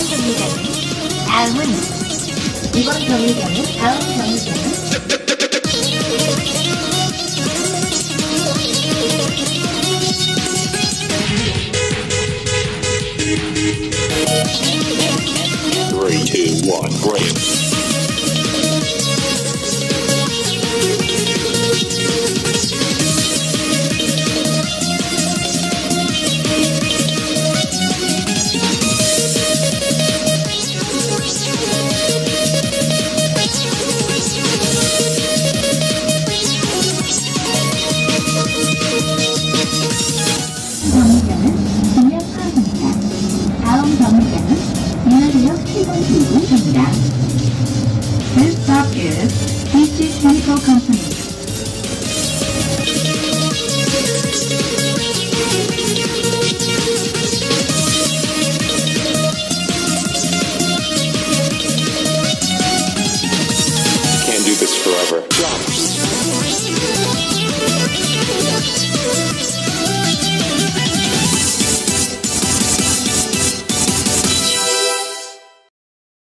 이번 정류장은 다음 정류장은 Three, two, one, break. 정류장은 진역하입니다. 다음 정류장은 인하대역 7번 출구입니다. This stop is DC Chemical Company. Can't do this forever. Jump.